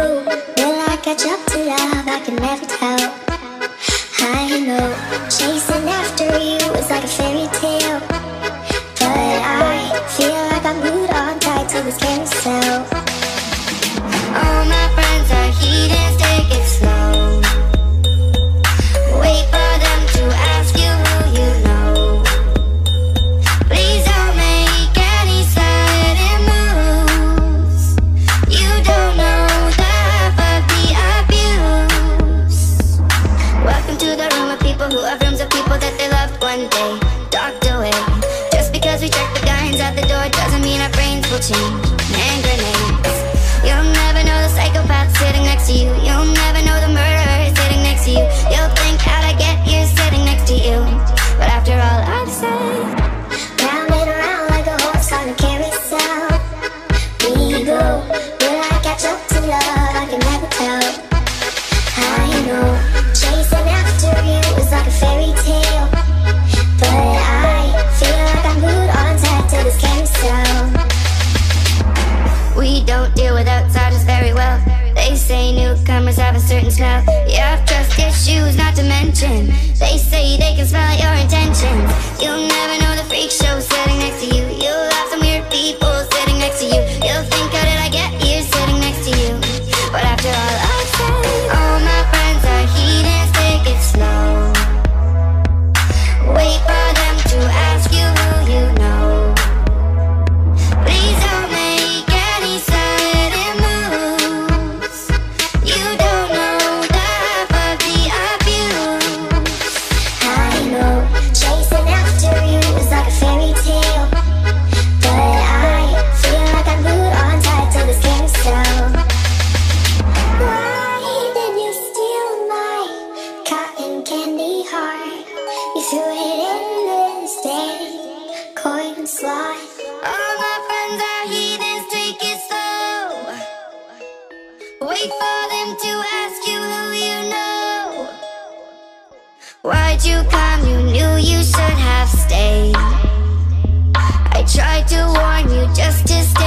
go? Will I catch up to love? I can never tell. I know chasing after you is like a fairy tale, but I feel like I'm glued on tight to this carousel. All my friends are heathens, take it slow. Wait for them to ask you who you know. Please don't make any sudden moves. You don't know the half of the abuse. Welcome to the room of people who have rooms of people that they loved one day docked away. Just because we check the guns at the door doesn't mean our brains will change. Hand grenades. You'll never know the psychopath sitting next to you. You'll never know the murderer sitting next to you. You'll think how'd I get here sitting next to you. But after all I've said, round and around like a horse on a carousel, we go. Will I catch up to love? I can never tell. I know chasing after you is like a fairy tale, but I feel like I'm glued on tight to this carousel. We don't deal with outsiders very well. They say newcomers have a certain smell. You have trust issues, not to mention they say they can smell your intentions. You'll never know the freak show sitting next to you. You'll have some weird people sitting next to you. You'll think, how did I get here sitting next to you? But after all I've said, all my friends are heathens, take it slow. Wait for them to ask you who you know. Please don't make any sudden moves. You don't know the half of the abuse. I know chasing after you is like a fairy tale, but I feel like I'm glued on tight to this carousel. Why did you steal my cotton candy heart? You threw it in this day coin slot. All my friends are heathens, take it slow. Wait for them to ask you who you know. Why'd you come? You knew you should have stayed. I tried to warn you just to stay.